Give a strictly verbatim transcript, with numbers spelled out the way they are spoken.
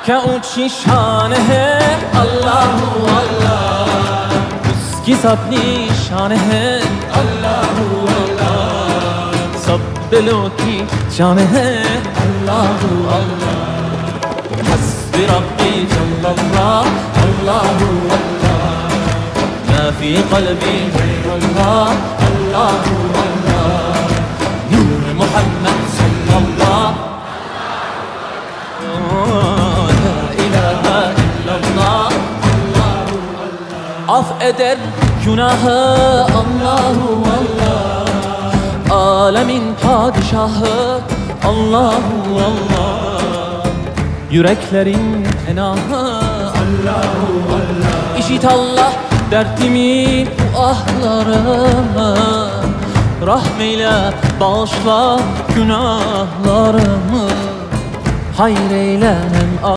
که اونچی شانه ہے اللہ اللہ، اس کی سب نشانه ہے اللہ اللہ، سب دلوں کی جان ہے اللہ اللہ، حسب ربی جل اللہ اللہ اللہ، ما فی قلبی غیر اللہ اللہ اللہ، نور محمد صلی اللہ af eder günahı Allahu Allah, alemin padişahı Allahu Allah, yüreklerin enahı Allahu Allah. İşit Allah dertimi, bu ahlarımı, rahmeyle bağışla günahlarımı, hayır eyle hem